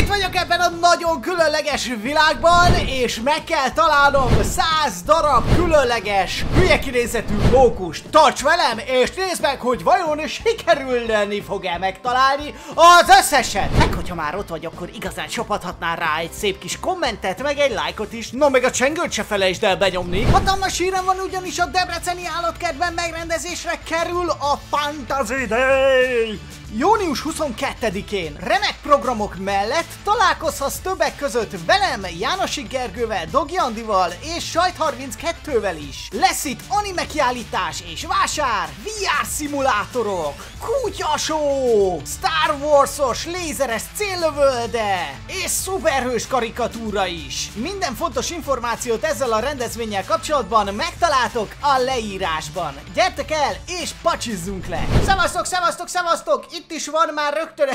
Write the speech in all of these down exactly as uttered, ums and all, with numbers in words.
Itt vagyok ebben a nagyon különleges világban, és meg kell találnom száz darab különleges, hülye kinézetű mókust. Tarts velem, és nézd meg, hogy vajon sikerülni fog-e megtalálni az összeset. Meg hogyha már ott vagy, akkor igazán csapathatnál rá egy szép kis kommentet, meg egy lájkot is. No, meg a csengőt se felejtsd el benyomni. Hatalmas hírem van, ugyanis a debreceni állatkertben megrendezésre kerül a Fantasy Day. június huszonkettedikén remek programok mellett találkozhatsz többek között velem, Jánosi Gergővel, Dogi Andival és Sajt harminckettővel is. Lesz itt anime kiállítás és vásár, vé er szimulátorok, kutyasó, Star Wars-os lézeres céllövölde és szuperhős karikatúra is. Minden fontos információt ezzel a rendezvénnyel kapcsolatban megtaláltok a leírásban. Gyertek el és pacsizzunk le! Szevasztok, szevasztok, szevasztok! Itt is van már rögtön...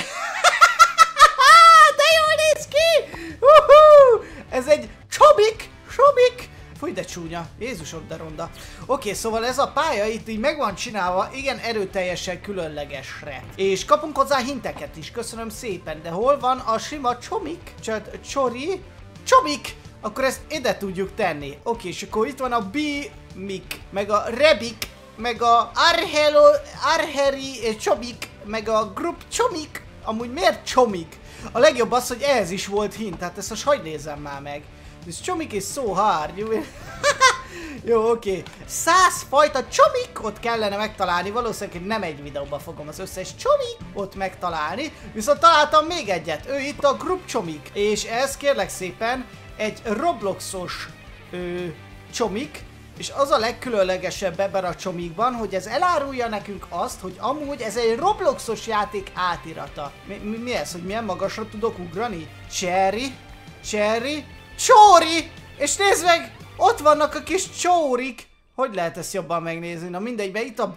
De jól néz ki! Uh-huh! Ez egy csobik! Csobik! Fúj, de csúnya. Jézusom, de ronda. Oké, szóval ez a pálya itt így meg van csinálva, igen erőteljesen különlegesre. És kapunk hozzá hinteket is, köszönöm szépen. De hol van a sima csomik? Csod, csori? Csomik! Akkor ezt ide tudjuk tenni. Oké, és akkor itt van a B-mik, meg a rebik, meg a arhelo, arheri csomik, meg a grup csomik. Amúgy miért csomik? A legjobb az, hogy ehhez is volt hint, tehát ezt most hagyj nézem már meg. This csomik is so hard, you will... Jó, oké. Okay. Száz fajta csomikot kellene megtalálni, valószínűleg nem egy videóban fogom az összes csomikot megtalálni, viszont találtam még egyet, ő itt a grup csomik, és ez kérlek szépen egy Robloxos ö, csomik, és az a legkülönlegesebb ebben a csomikban, hogy ez elárulja nekünk azt, hogy amúgy ez egy Robloxos játék átirata. Mi, mi, mi ez, hogy milyen magasra tudok ugrani? Cherry, Cherry, Csóri! És nézd meg, ott vannak a kis csórik. Hogy lehet ezt jobban megnézni? Na mindegy, mert itt a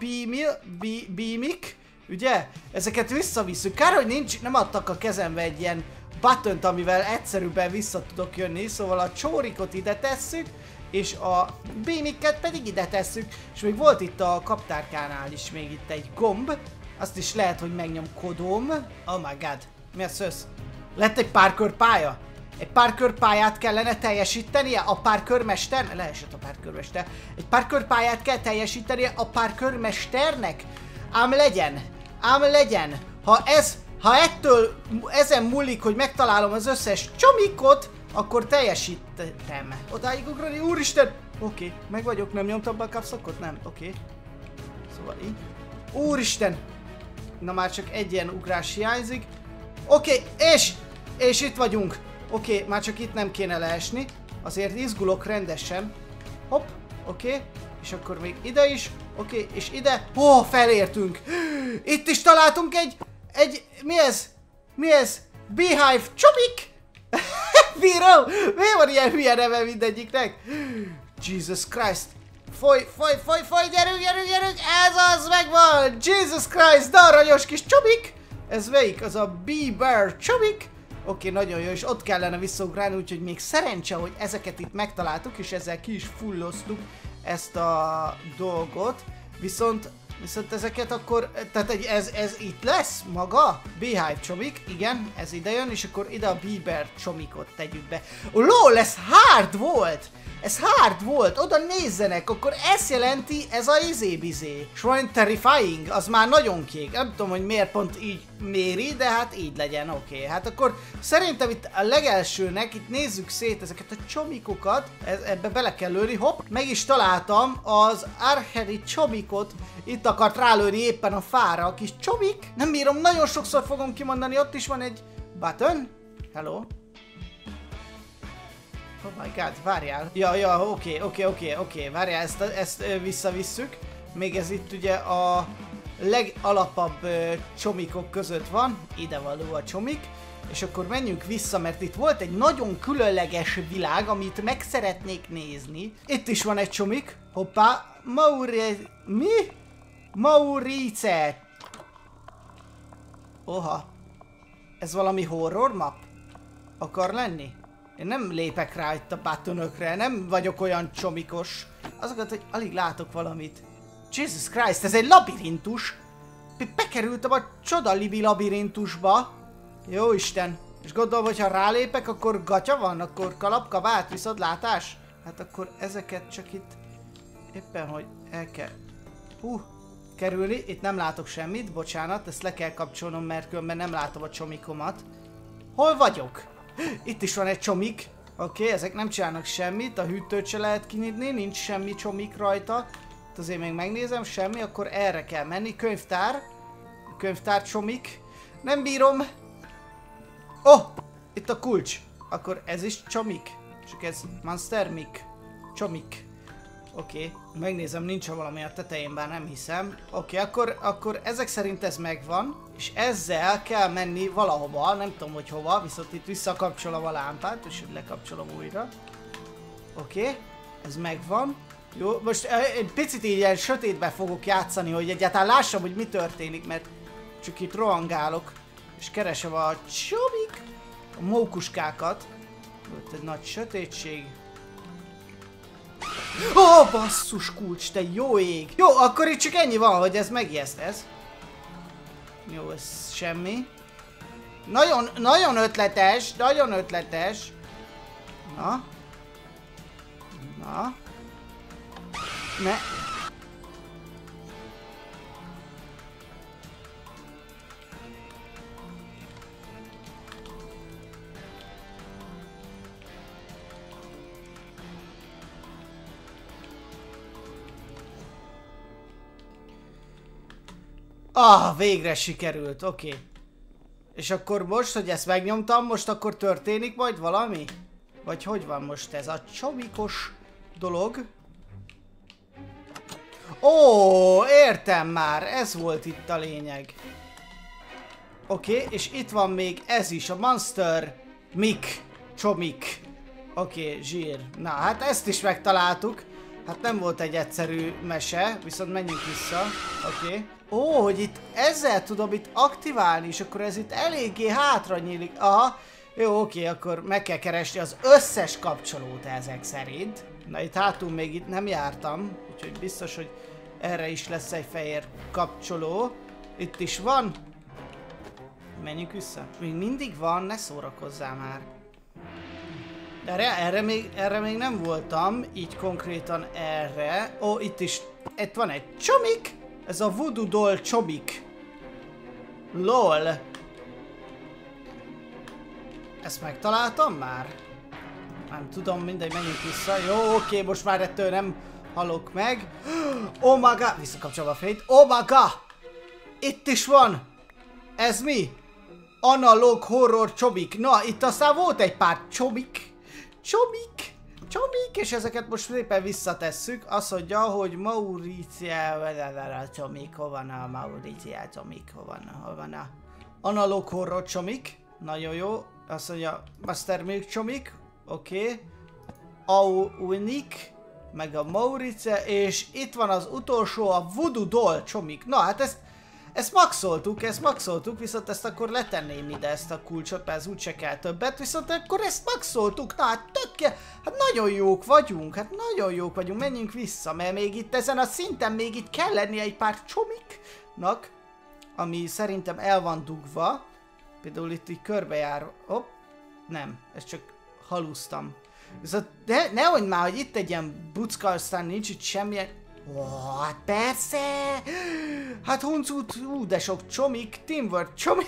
B-mik, ugye? Ezeket visszavisszük. Kár, hogy nincs, nem adtak a kezembe egy ilyen buttont, amivel egyszerűbben vissza tudok jönni. Szóval a csórikot ide tesszük, és a B-miket pedig ide tesszük. És még volt itt a kaptárkánál is még itt egy gomb. Azt is lehet, hogy megnyomkodom. Oh my god, mi a szösz? Lett egy parkour pálya? Egy parkour pályát kellene teljesítenie a parkourmester... Leesett a parkourmester. Egy parkour pályát kell teljesítenie a parkourmesternek? Ám legyen. Ám legyen. Ha ez... Ha ettől... Ezen múlik, hogy megtalálom az összes csomikot, akkor teljesítem. Odáig ugrani, úristen! Oké, okay, meg vagyok, nem nyomtam be a kapszokot? Nem, oké. Okay. Szóval így. Úristen! Na már csak egy ilyen ugrás hiányzik. Oké, okay, és... És itt vagyunk. Oké, okay, már csak itt nem kéne leesni. Azért izgulok rendesen. Hopp, oké. Okay. És akkor még ide is. Oké, okay, és ide. Ó, oh, felértünk. Itt is találtunk egy... Egy... Mi ez? Mi ez? Beehive csomik? Bíró! Miért van ilyen hülye neve mindegyiknek? Jesus Christ! Foly, foly, foly, foly, gyerünk, gyerünk, gyerünk! Ez az, megvan! Jesus Christ, de aranyos kis csomik! Ez melyik? Az a Bee-Bear csomik? Oké, okay, nagyon jó, és ott kellene visszaugrálni, úgyhogy még szerencse, hogy ezeket itt megtaláltuk, és ezzel ki is fulloztuk ezt a dolgot. Viszont, viszont ezeket akkor, tehát ez, ez itt lesz maga? Beehive csomik, igen, ez ide jön, és akkor ide a Bee-Bear csomikot tegyük be. Oh, lol, ez hard volt! Ez hard volt, oda nézzenek, akkor ezt jelenti ez a izé-bizé. És van terrifying, az már nagyon kék. Nem tudom, hogy miért pont így méri, de hát így legyen, oké. Okay. Hát akkor szerintem itt a legelsőnek, itt nézzük szét ezeket a csomikokat, ez, ebbe bele kell lőni, hopp. Meg is találtam az arheri csomikot, itt akart rálőni éppen a fára a kis csomik. Nem bírom, nagyon sokszor fogom kimondani, ott is van egy button. Hello. Oh my god, várjál. Ja, ja, oké, oké, oké, oké, várjál, ezt, ezt ö, visszavisszük. Még ez itt ugye a legalapabb ö, csomikok között van. Ide való a csomik. És akkor menjünk vissza, mert itt volt egy nagyon különleges világ, amit meg szeretnék nézni. Itt is van egy csomik. Hoppá. Maure... Mi? Maurice. Oha. Ez valami horror map? Akar lenni? Én nem lépek rá itt a buttonokra, nem vagyok olyan csomikos. Azokat, hogy alig látok valamit. Jesus Christ, ez egy labirintus. Bekerültem a csodalibi labirintusba. Jó Isten. És gondolom, hogyha rálépek, akkor gatya van, akkor kalap, kabát, viszont látás? Hát akkor ezeket csak itt éppen, hogy el kell hú, kerülni. Itt nem látok semmit, bocsánat, ezt le kell kapcsolnom, mert különben nem látom a csomikomat. Hol vagyok? Itt is van egy csomik. Oké, okay, ezek nem csinálnak semmit, a hűtőt se lehet kinyitni, nincs semmi csomik rajta. Itt azért még megnézem, semmi, akkor erre kell menni. Könyvtár. Könyvtár csomik. Nem bírom. Oh! Itt a kulcs. Akkor ez is csomik. Csak ez Monster Mik. Csomik. Oké, okay. Megnézem, nincs valami a tetején, bár nem hiszem. Oké, okay, akkor, akkor ezek szerint ez megvan. És ezzel kell menni valahova, nem tudom, hogy hova, viszont itt visszakapcsolom a lámpát, és lekapcsolom újra. Oké, okay. Ez megvan. Jó, most egy picit így ilyen sötétbe fogok játszani, hogy egyáltalán lássam, hogy mi történik, mert csak itt rohangálok, és keresem a csomik, a mókuskákat. Ott egy nagy sötétség. Ó, oh, basszus kulcs, te jó ég! Jó, akkor itt csak ennyi van, hogy ez megijeszt ez. Jó, ez semmi. Nagyon, nagyon ötletes, nagyon ötletes. Na. Na. Ne. Ah, végre sikerült, oké. Okay. És akkor most, hogy ezt megnyomtam, most akkor történik majd valami? Vagy hogy van most ez a csomikos dolog? Ó, értem már, ez volt itt a lényeg. Oké, okay, és itt van még ez is, a Monster Mik, csomik. Oké, okay, zsír. Na, hát ezt is megtaláltuk. Hát nem volt egy egyszerű mese, viszont menjünk vissza. Oké. Okay. Ó, hogy itt ezzel tudom itt aktiválni, és akkor ez itt eléggé hátra nyílik. Aha. Jó, oké, okay, akkor meg kell keresni az összes kapcsolót ezek szerint. Na, itt hátul még itt nem jártam, úgyhogy biztos, hogy erre is lesz egy fehér kapcsoló. Itt is van. Menjünk vissza. Még mindig van, ne szórakozzál már. De erre, erre, még, erre még nem voltam, így konkrétan erre. Ó, itt is, itt van egy csomik. Ez a Voodoo Doll csomik. Lol. Ezt megtaláltam már? Nem tudom, mindegy, menjünk vissza. Jó, oké, most már ettől nem halok meg. Oh my god, visszakapcsolom a fényt. Oh my god! Itt is van! Ez mi? Analog horror csomik. Na, itt aztán volt egy pár csomik. Csomik! Csomik! És ezeket most szépen visszatesszük. Azt mondja, hogy Mauricia... Csomik, hol van a Mauricia csomik? Hol van, hol van a... Analog horror csomik. Nagyon jó. Azt mondja, Master Milk csomik. Oké. Okay. Aunik. Meg a Mauricia. És itt van az utolsó, a Voodoo Doll csomik. Na, hát ezt... Ezt maxoltuk, ezt maxoltuk, viszont ezt akkor letenném ide, ezt a kulcsot, mert ez úgyse kell többet, viszont akkor ezt maxoltuk, na hát tökje, hát nagyon jók vagyunk, hát nagyon jók vagyunk, menjünk vissza, mert még itt ezen a szinten még itt kell lennie egy pár csomiknak, ami szerintem el van dugva, például itt így körbejár, hopp, nem, ezt csak halusztam, viszont ne, nehogy már, hogy itt egy ilyen bucka, aztán nincs itt semmilyen. Ó, oh, hát persze! Hát huncut, ú, de sok csomik, teamwork csomik.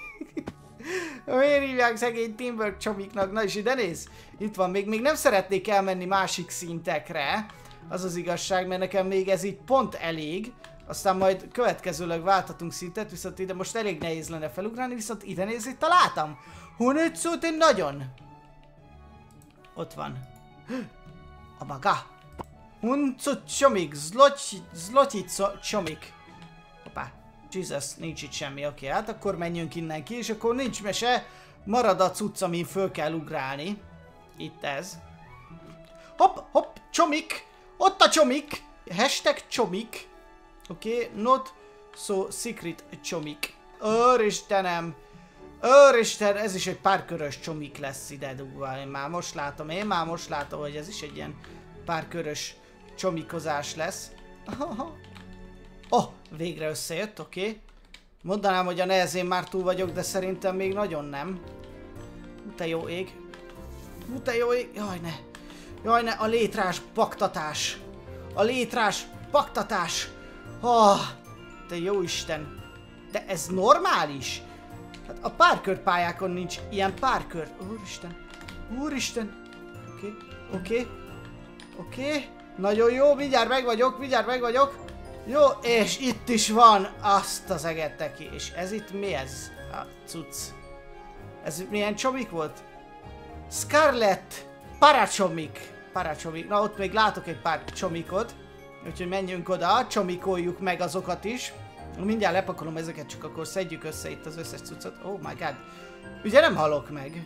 Miért hívják szegény teamwork csomiknak? Na és ide néz, itt van, még, még nem szeretnék elmenni másik szintekre. Az az igazság, mert nekem még ez így pont elég. Aztán majd következőleg váltatunk szintet, viszont ide most elég nehéz lenne felugrani, viszont ide néz, itt találtam. Hunut szót én nagyon. Ott van. A maga. Huncut csomik, zlotit csomik. Hoppá, Jesus, nincs itt semmi, oké, okay, hát akkor menjünk innen ki, és akkor nincs mese, marad a cucc, amin föl kell ugrálni. Itt ez. Hopp, hopp, csomik, ott a csomik, hashtag csomik. Oké, okay, not so secret csomik. Őristenem, őristen, ez is egy párkörös csomik lesz ide dugva, én már most látom, én már most látom, hogy ez is egy ilyen párkörös csomikozás lesz. Oh, végre összejött, oké. Okay. Mondanám, hogy a nehezén már túl vagyok, de szerintem még nagyon nem. Hú, te jó ég. Hú, te jó ég. Jaj, ne. Jaj, ne. A létrás baktatás. A létrás baktatás. Oh, te jó Isten. De ez normális? Hát a párkörpályákon nincs ilyen párkör. Úristen. Úristen. Oké, okay, oké. Okay. Oké. Okay. Nagyon jó, mindjárt meg vagyok, mindjárt meg vagyok. Jó, és itt is van azt az eget neki. És ez itt mi ez? A cucc. Ez milyen csomik volt? Scarlet Paracsomik. Paracsomik. Na, ott még látok egy pár csomikot. Úgyhogy menjünk oda, csomikoljuk meg azokat is. Mindjárt lepakolom ezeket, csak akkor szedjük össze itt az összes cuccot. Oh my god. Ugye nem halok meg.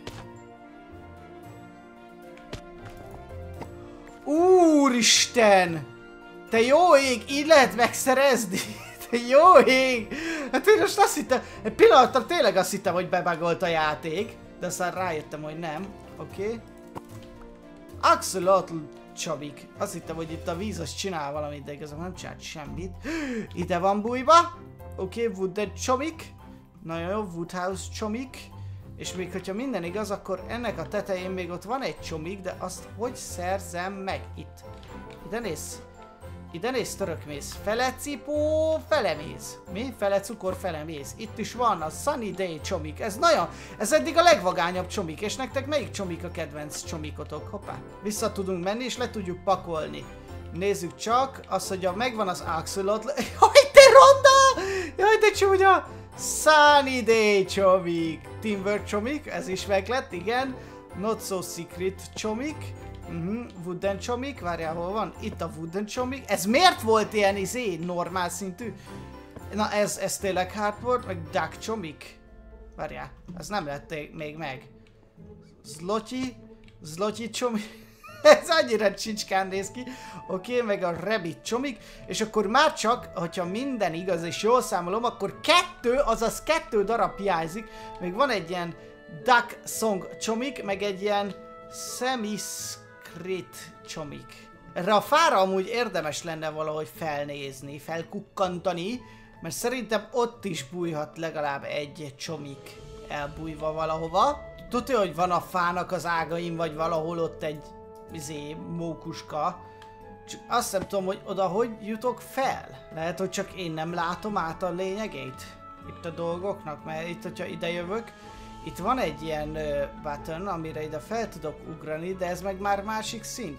Úristen! Te jó ég, így lehet megszerezni! Te jó ég! Hát én most azt hittem, egy pillanatra tényleg azt hittem, hogy bebagolt a játék. De aztán rájöttem, hogy nem. Oké. Okay. Axolotl csabik. Azt hittem, hogy itt a víz az csinál valamit, de igazából nem csinált semmit. Ide van bújva. Oké, okay, wooden csomik. Nagyon jó, woodhouse csomik. És még hogyha minden igaz, akkor ennek a tetején még ott van egy csomik, de azt hogy szerzem meg itt? Ide nézz. Ide nézz, törökmész. Fele cipó, fele méz. Mi? Fele cukor, fele méz. Itt is van a Sunny Day csomik. Ez nagyon, ez eddig a legvagányabb csomik. És nektek melyik csomik a kedvenc csomikotok? Hoppá. Vissza tudunk menni és le tudjuk pakolni. Nézzük csak, az, hogy a megvan az axolotl. Jaj, te ronda! Jaj, te csúnya! Sunny Day csomik. Timber csomik, ez is meg lett, igen. Not so secret csomik. Uh-huh. Wooden csomik, várjál, hol van? Itt a wooden csomik. Ez miért volt ilyen izé, normál szintű? Na ez, ez tényleg hardboard, meg duck csomik. Várjál, ez nem lett még meg. Zlotyi, zlotyi csomik. Ez annyira csicskán néz ki. Oké, okay, meg a rabbit csomik. És akkor már csak, hogyha minden igaz és jól számolom, akkor kettő, azaz kettő darab hiányzik. Még van egy ilyen duck song csomik, meg egy ilyen semi-scrit csomik. Erre a fára amúgy érdemes lenne valahogy felnézni, felkukkantani, mert szerintem ott is bújhat legalább egy csomik elbújva valahova. Tudja, hogy van a fának az ágain, vagy valahol ott egy izé, mókuska. Csak azt nem tudom, hogy oda hogy jutok fel. Lehet, hogy csak én nem látom át a lényegét itt a dolgoknak, mert itt, hogyha ide jövök, itt van egy ilyen uh, button, amire ide fel tudok ugrani, de ez meg már másik szint.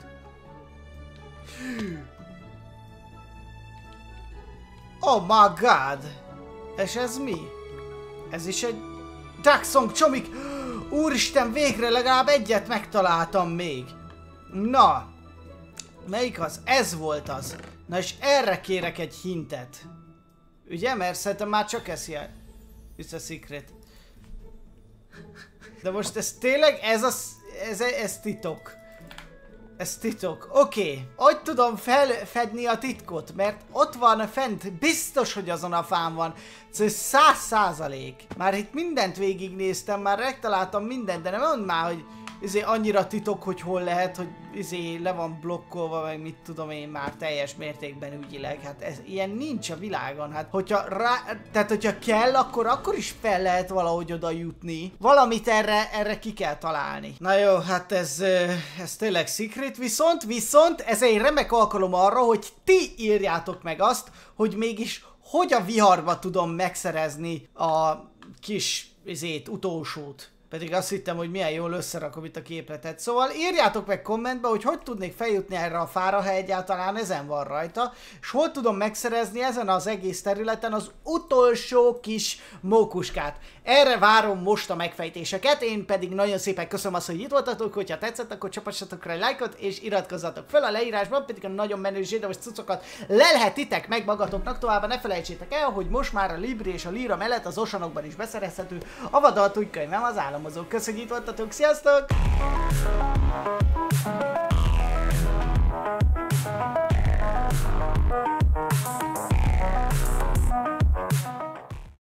Oh my god! És ez mi? Ez is egy duck song csomik! Úristen, végre legalább egyet megtaláltam még! Na! Melyik az? Ez volt az. Na és erre kérek egy hintet. Ugye? Mert szerintem már csak ez hiány. It's a secret. De most ez tényleg, ez a... Ez, ez titok. Ez titok. Oké. Okay. Hogy tudom felfedni a titkot? Mert ott van fent, biztos, hogy azon a fán van. Ez száz százalék. Már itt mindent végignéztem, már megtaláltam mindent, de nem mondd már, hogy izé annyira titok, hogy hol lehet, hogy izé le van blokkolva, meg mit tudom én már teljes mértékben ügyileg. Hát ez ilyen nincs a világon. Hát hogyha rá, tehát hogyha kell, akkor akkor is fel lehet valahogy oda jutni. Valamit erre, erre ki kell találni. Na jó, hát ez, ez tényleg secret, viszont, viszont ez egy remek alkalom arra, hogy ti írjátok meg azt, hogy mégis hogy a viharba tudom megszerezni a kis izét, utolsót. Pedig azt hittem, hogy milyen jól összerakom itt a képletet. Szóval írjátok meg kommentbe, hogy hogy tudnék feljutni erre a fára, ha egyáltalán ezen van rajta, és hol tudom megszerezni ezen az egész területen az utolsó kis mókuskát. Erre várom most a megfejtéseket, én pedig nagyon szépen köszönöm azt, hogy itt voltatok, hogyha tetszett, akkor csapassatok rá egy lájkot, és iratkozzatok fel a leírásban, pedig a nagyon menő zsíros cuccokat lelhetitek meg magatoknak, továbbá ne felejtsétek el, hogy most már a Libri és a Lira mellett az Oceanokban is beszerezhető a Vadaltúj könyvem az államozók. Köszönjük, hogy itt voltatok, sziasztok!